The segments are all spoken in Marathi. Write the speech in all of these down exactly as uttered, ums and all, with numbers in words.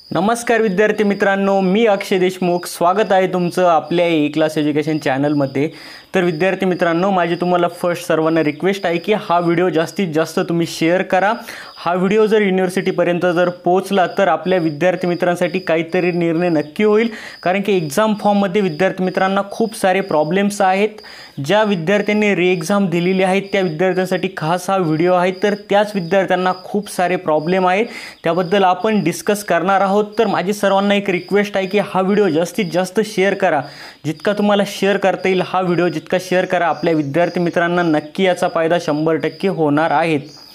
नमस्कार विद्यार्थी मित्रांनो, मी अक्षय देशमुख स्वागत आहे तुमचं आपल्या ए क्लास एज्युकेशन चॅनलमध्ये। तर विद्यार्थी मित्रांनो, माझी तुम्हाला फर्स्ट सर्वांना रिक्वेस्ट आहे की हा व्हिडिओ जास्तीत जास्त तुम्ही शेअर करा। हा व्हिडिओ जर युनिव्हर्सिटीपर्यंत जर पोहोचला तर आपल्या विद्यार्थी मित्रांसाठी काहीतरी निर्णय नक्की होईल, कारण की एक्झाम फॉर्ममध्ये विद्यार्थी मित्रांना खूप सारे प्रॉब्लेम्स आहेत। ज्या विद्यार्थ्यांनी री एक्झाम दिलेली आहे त्या विद्यार्थ्यांसाठी खास हा व्हिडिओ आहे। तर त्याच विद्यार्थ्यांना खूप सारे प्रॉब्लेम आहेत, त्याबद्दल आपण डिस्कस करणार आहोत। तर माझी सर्वांना एक रिक्वेस्ट आहे की हा व्हिडिओ जास्तीत जास्त शेअर करा। जितका तुम्हाला शेअर करता येईल हा व्हिडिओ जितका शेअर करा, आपल्या विद्यार्थी मित्रांना नक्की याचा फायदा शंभर टक्के होणार आहे।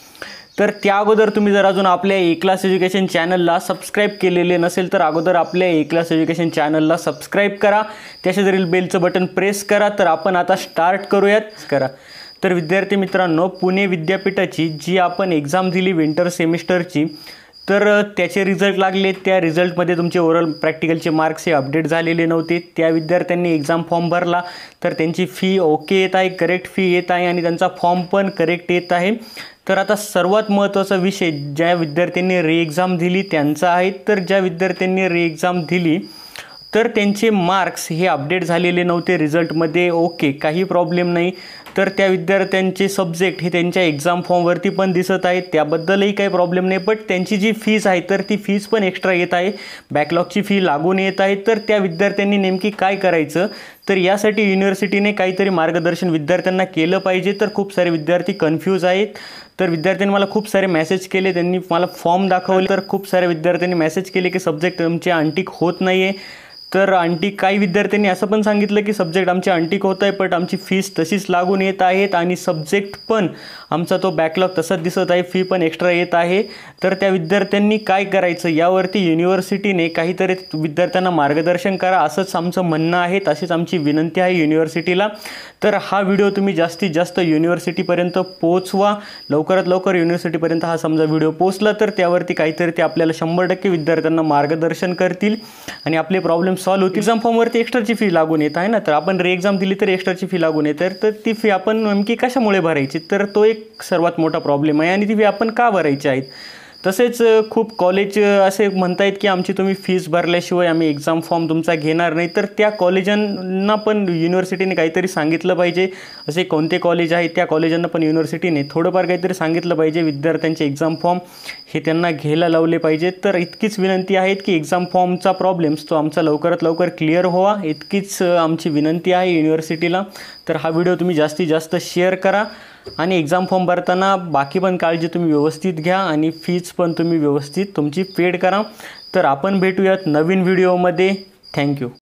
तर त्या अगोदर तुम्ही जर अजून आपल्या ए क्लास एज्युकेशन चॅनलला सबस्क्राइब केलेले नसेल तर अगोदर आपल्या ए क्लास एज्युकेशन चॅनलला सबस्क्राइब करा, त्याशेजारील बेलचं बटन प्रेस करा। तर आपण आता स्टार्ट करूयात करा। तर विद्यार्थी मित्रांनो, पुणे विद्यापीठाची जी आपण एग्जाम दिली विंटर सेमिस्टरची, तर त्याचे रिझल्ट लागले। त्या रिझल्टमध्ये तुमचे ओरल प्रॅक्टिकलचे मार्क्स हे अपडेट झालेले नव्हते। त्या विद्यार्थ्यांनी एक्झाम फॉर्म भरला तर त्यांची फी ओके येत आहे, करेक्ट फी येत आहे आणि त्यांचा फॉर्म पण करेक्ट येत आहे। तर आता सर्वात महत्त्वाचा विषय ज्या विद्यार्थ्यांनी री एक्झाम दिली त्यांचा आहे। तर ज्या विद्यार्थ्यांनी री एक्झाम दिली तर त्यांचे मार्क्स हे अपडेट झालेले नव्हते रिझल्टमध्ये, ओके काही प्रॉब्लेम नाही। तर त्या विद्यार्थ्यांचे सब्जेक्ट हे त्यांच्या एक्झाम फॉर्मवरती पण दिसत आहेत, त्याबद्दलही काही प्रॉब्लेम नाही। बट त्यांची जी फीस आहे तर ती फीस पण एक्स्ट्रा येत आहे, बॅकलॉगची फी लागून येत आहे। तर त्या विद्यार्थ्यांनी नेमकी काय करायचं, तर यासाठी युनिव्हर्सिटीने काहीतरी मार्गदर्शन विद्यार्थ्यांना केलं पाहिजे। तर खूप सारे विद्यार्थी कन्फ्यूज आहेत। तर विद्यार्थ्यांनी मला खूप सारे मेसेज केले, त्यांनी मला फॉर्म दाखवले। तर खूप साऱ्या विद्यार्थ्यांनी मेसेज केले की सब्जेक्ट आमचे अनटिक होत नाही आहे। तर अनटिक काही विद्यार्थ्यांनी असं पण सांगितलं की सब्जेक्ट आमचे अनटिक होत आहे, पण आमची फीस तशीच लागून येत आहेत आणि सब्जेक्ट पण आमचा तो बॅकलॉग तसाच दिसत आहे, फी पण एक्स्ट्रा येत आहे। तर त्या विद्यार्थ्यांनी काय करायचं यावरती युनिव्हर्सिटीने काहीतरी विद्यार्थ्यांना मार्गदर्शन करा, असंच आमचं म्हणणं आहे, तशीच आमची विनंती आहे युनिव्हर्सिटीला। तर हा व्हिडिओ तुम्ही जास्तीत जास्त युनिव्हर्सिटीपर्यंत पोहोचवा, लवकरात लवकर युनिव्हर्सिटीपर्यंत हा समजा व्हिडिओ पोहोचला तर त्यावरती काहीतरी ते आपल्याला शंभर टक्के विद्यार्थ्यांना मार्गदर्शन करतील आणि आपले प्रॉब्लेम सॉल्व्ह होतील। एक्झाम फॉर्मवरती एक्स्ट्राची फी लागून येत आहे ना, तर आपण री एक्झाम दिली तर एक्स्ट्राची फी लागून येते, तर ती फी आपण नेमकी कशामुळे भरायची, तर तो एक सर्वात मोठा प्रॉब्लेम आहे आणि ती फी आपण का भरायची आहेत। तसेच खूप कॉलेज असे म्हणतायत की आमची तुम्ही फीस भरल्याशिवाय आम्ही एक्झाम फॉर्म तुमचा घेणार नाही। तर त्या कॉलेजांना पण युनिव्हर्सिटीने काहीतरी सांगितलं पाहिजे। असे कोणते कॉलेज आहेत त्या कॉलेजांना पण युनिव्हर्सिटीने थोडंफार काहीतरी सांगितलं पाहिजे, विद्यार्थ्यांचे एक्झाम फॉर्म हे त्यांना घ्यायला लावले पाहिजे। तर इतकीच विनंती आहे की एक्झाम फॉर्मचा प्रॉब्लेम्स तो आमचा लवकरात लवकर क्लिअर व्हावा, इतकीच आमची विनंती आहे युनिव्हर्सिटीला। तर हा व्हिडिओ तुम्ही जास्तीत जास्त शेअर करा आणि एक्झाम फॉर्म भरताना बाकी पण काळजी तुम्ही व्यवस्थित घ्या आणि फीज पण तुम्ही व्यवस्थित तुमची पेड करा। तर आपण भेटूयात नवीन व्हिडिओमध्ये। थँक्यू।